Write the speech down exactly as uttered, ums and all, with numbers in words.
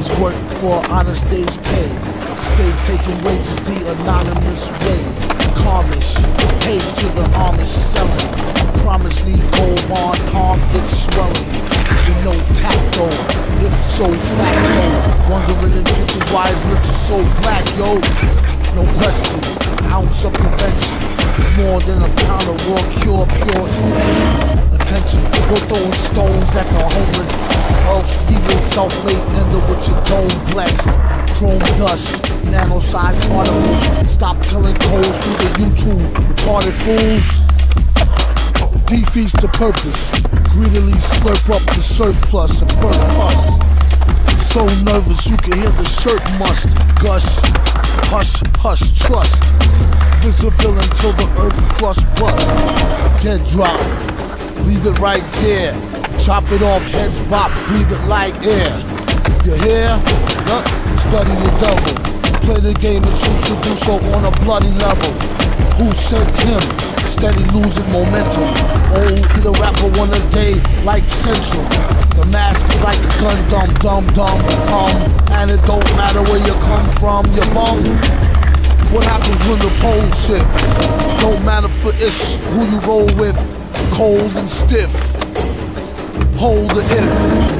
Always work for honest day's pay. Stay taking wages the anonymous way. Carmish, paid to the Amish selling. Promise me gold bond, palm it's swelling. With no tacto, ipso facto. Wondering in pictures why his lips are so black, yo. No question, ounce of prevention is more than a pound of raw cure, pure intention. Attention, go throwing stones at the homeless. Else he ain't self-made, ender with your dome blessed. Chrome dust, nano-sized particles. Stop telling codes through the YouTube, retarded fools. Defeats the purpose, greedily slurp up the surplus and burn us. So nervous you can hear the shirt must gush. Hush, hush, trust. Visible until the earth crust bust. Dead drop, leave it right there. Chop it off, heads bop, breathe it like air. You hear? Huh? Study the double. Play the game and choose to do so on a bloody level. Who sent him? Steady losing momentum. Oh, eat a rapper one a day like Central. The mask is like a gun, dumb, dumb, dumb, um. And it don't matter where you come from, you bum. What happens when the poles shift? Don't matter for ish who you roll with. Cold and stiff. Hold the if.